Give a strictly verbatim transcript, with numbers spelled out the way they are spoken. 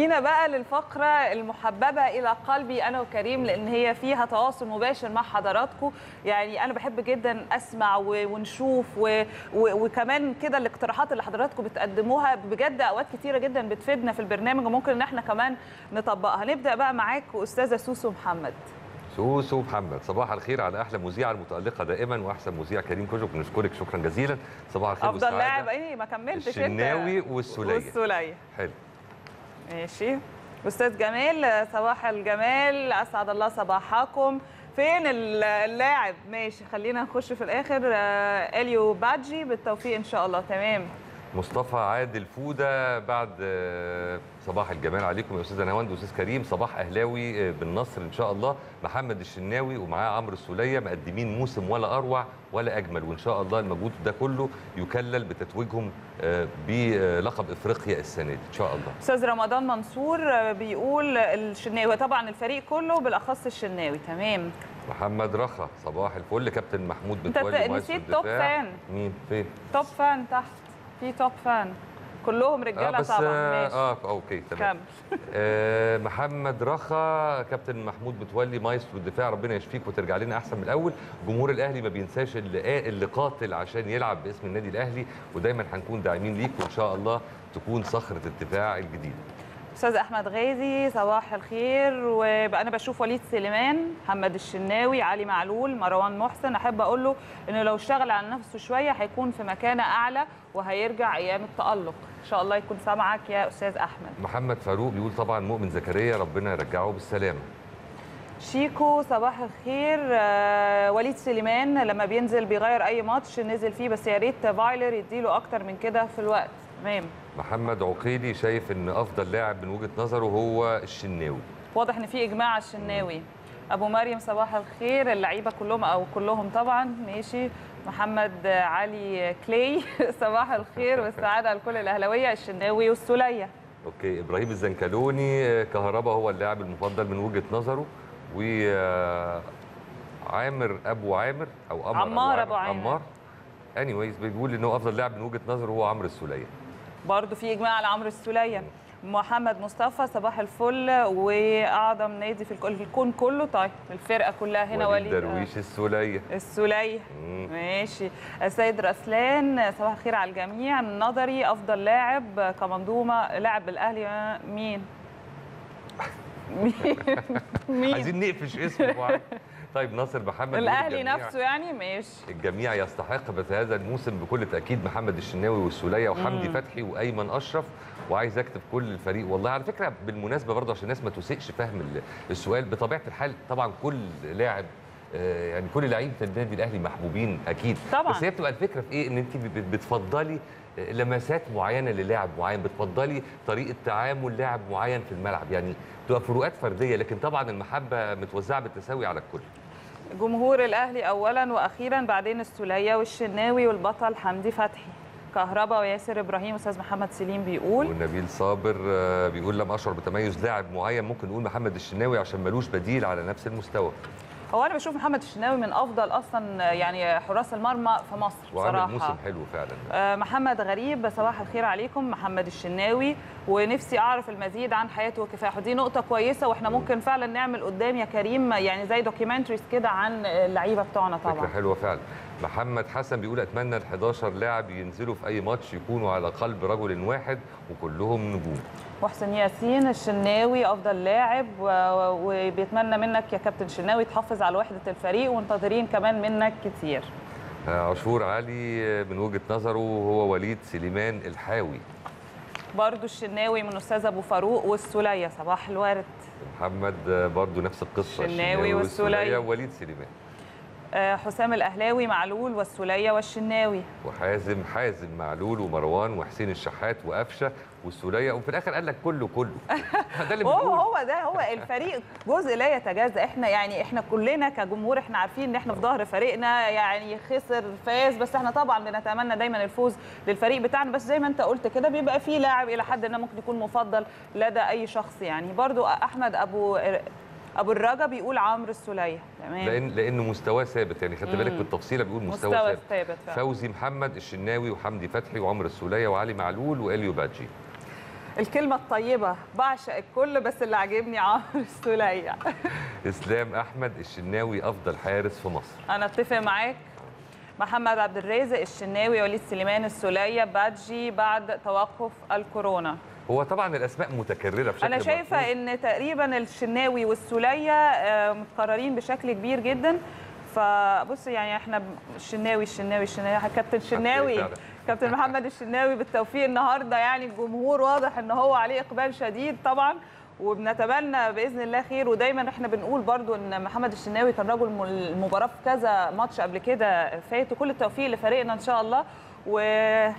جينا بقى للفقرة المحببة إلى قلبي أنا وكريم، لأن هي فيها تواصل مباشر مع حضراتكم. يعني أنا بحب جدا أسمع ونشوف و... و... وكمان كده الاقتراحات اللي حضراتكم بتقدموها بجد أوقات كتيرة جدا بتفيدنا في البرنامج، وممكن إن احنا كمان نطبقها. نبدأ بقى معاك أستاذة سوسو محمد. سوسو محمد، صباح الخير على احلى مذيعه المتالقه دائما واحسن مذيع كريم كوجو. بنشكرك شكرا جزيلا. صباح الخير افضل لاعب ايه ما كملتش انت. الشناوي والسوليه. والسوليه حلو ماشي. استاذ جمال، صباح الجمال، اسعد الله صباحكم. فين اللاعب؟ ماشي خلينا نخش في الاخر. اليو بادجي بالتوفيق ان شاء الله. تمام. مصطفى عادل فوده بعد صباح الجمال عليكم يا استاذه نواند واستاذ كريم. صباح اهلاوي بالنصر ان شاء الله. محمد الشناوي ومعاه عمرو السوليه مقدمين موسم ولا اروع ولا اجمل، وان شاء الله المجهود ده كله يكلل بتتويجهم بلقب افريقيا السنه دي ان شاء الله. استاذ رمضان منصور بيقول الشناوي، طبعا الفريق كله بالاخص الشناوي. تمام. محمد رخا صباح الفل. كابتن محمود متولي. انت نسيت توب فان. مين فين؟ توب فان تحت، في توب فان كلهم رجاله. آه بس طبعا ماشي. اه اوكي تمام. آه محمد رخا. كابتن محمود متولي مايسترو الدفاع، ربنا يشفيك وترجع لنا احسن من الاول. جمهور الاهلي ما بينساش اللي, اللي قاتل عشان يلعب باسم النادي الاهلي، ودايما هنكون داعمين ليك، وان شاء الله تكون صخره الدفاع الجديده. استاذ احمد غازي صباح الخير. وبقى انا بشوف وليد سليمان، محمد الشناوي، علي معلول، مروان محسن. احب اقول له انه لو اشتغل على نفسه شويه هيكون في مكانه اعلى وهيرجع ايام التالق ان شاء الله. يكون سامعك يا استاذ احمد. محمد فاروق بيقول طبعا مؤمن زكريا ربنا يرجعه بالسلامه. شيكو صباح الخير. آه وليد سليمان لما بينزل بيغير اي ماتش نزل فيه، بس يا ريت فايلر يديله اكتر من كده في الوقت. تمام. محمد عقيلي شايف ان افضل لاعب من وجهه نظره هو الشناوي. واضح ان في اجماع على الشناوي. ابو مريم صباح الخير. اللعيبه كلهم او كلهم طبعا. ماشي. محمد علي كلاي صباح الخير والسعاده لكل الاهلاويه. الشناوي والسوليه. اوكي. ابراهيم الزنكلوني كهربا هو اللاعب المفضل من وجهه نظره، و عامر ابو عامر او عمر عمار ابو عامر عمار اني وايز بيقول انه افضل لاعب من وجهه نظره هو عمرو السوليه. برضه في اجماع على عمرو السوليه. محمد مصطفى صباح الفل. واعظم نادي في الكون كله. طيب الفرقه كلها هنا. وليد درويش السوليه. السوليه ماشي. السيد رسلان صباح الخير على الجميع. النظري افضل لاعب كمنظومه لاعب الاهلي مين؟ مين؟ عايزين نقفش اسمه. طيب ناصر محمد. الاهلي نفسه يعني. ماشي. الجميع يستحق بس هذا الموسم بكل تاكيد محمد الشناوي والسوليه وحمدي مم. فتحي وايمن اشرف. وعايز اكتب كل الفريق والله. على فكره بالمناسبه برضه عشان الناس ما تسيئش فهم السؤال، بطبيعه الحال طبعا كل لاعب يعني كل لعيبه النادي الاهلي محبوبين اكيد طبعا. بس هي بتبقى الفكره في ايه؟ ان انت بتفضلي لمسات معينه للاعب معين، بتفضلي طريقه تعامل لاعب معين في الملعب، يعني بتبقى فروقات فرديه، لكن طبعا المحبه متوزعه بالتساوي على الكل. جمهور الاهلي اولا واخيرا، بعدين السوليه والشناوي والبطل حمدي فتحي. كهربا وياسر ابراهيم. استاذ محمد سليم بيقول. ونبيل صابر بيقول لم اشعر بتميز لاعب معين، ممكن نقول محمد الشناوي عشان ملوش بديل على نفس المستوى. هو انا بشوف محمد الشناوي من افضل اصلا يعني حراس المرمى في مصر بصراحه. وعمل موسم حلو فعلا. آه محمد غريب صباح الخير عليكم. محمد الشناوي ونفسي اعرف المزيد عن حياته وكفاحه. دي نقطه كويسه، واحنا ممكن فعلا نعمل قدام يا كريم يعني زي دوكيومنتريز كده عن اللعيبه بتوعنا. طبعا فكره حلوه فعلا. محمد حسن بيقول اتمنى ال حداشر لاعب ينزلوا في اي ماتش يكونوا على قلب رجل واحد وكلهم نجوم. محسن ياسين الشناوي افضل لاعب، وبيتمنى منك يا كابتن شناوي تحافظ على وحده الفريق، ومنتظرين كمان منك كتير. عاشور علي من وجهه نظره هو وليد سليمان الحاوي. برضو الشناوي من استاذ ابو فاروق والسوليه. صباح الورد. محمد برضو نفس القصه. الشناوي والسوليه ووليد سليمان. حسام الاهلاوي معلول والسوليه والشناوي. وحازم حازم معلول ومروان وحسين الشحات وقفشه والسوليه، وفي الاخر قال لك كله كله. ده اللي هو هو ده هو الفريق جزء لا يتجزا. احنا يعني احنا كلنا كجمهور احنا عارفين ان احنا في ظهر فريقنا، يعني خسر فاز، بس احنا طبعا بنتمنى دايما الفوز للفريق بتاعنا. بس زي ما انت قلت كده بيبقى في لاعب الى حد ما ممكن يكون مفضل لدى اي شخص. يعني برضو احمد ابو ابو الرجا بيقول عمرو السوليه. تمام. لان لانه مستواه ثابت، يعني خدت بالك بالتفصيله بيقول مستوى, مستوى ثابت. فوزي محمد الشناوي وحمدي فتحي وعمرو السوليه وعلي معلول واليو بادجي. الكلمه الطيبه، بعشق الكل بس اللي عاجبني عمرو السولية. اسلام احمد الشناوي افضل حارس في مصر. انا اتفق معاك. محمد عبد الرازق الشناوي، وليد سليمان السولية، بادجي بعد توقف الكورونا. هو طبعا الاسماء متكرره بشكل انا شايفه مرفوض. ان تقريبا الشناوي والسولية متكررين بشكل كبير جدا. فبص يعني احنا الشناوي الشناوي الشناوي كابتن الشناوي كابتن محمد الشناوي بالتوفيق النهارده. يعني الجمهور واضح ان هو عليه اقبال شديد طبعا، وبنتمنى باذن الله خير. ودايما احنا بنقول برضو ان محمد الشناوي كان رجل المباراه في كذا ماتش قبل كده فات، وكل التوفيق لفريقنا ان شاء الله. و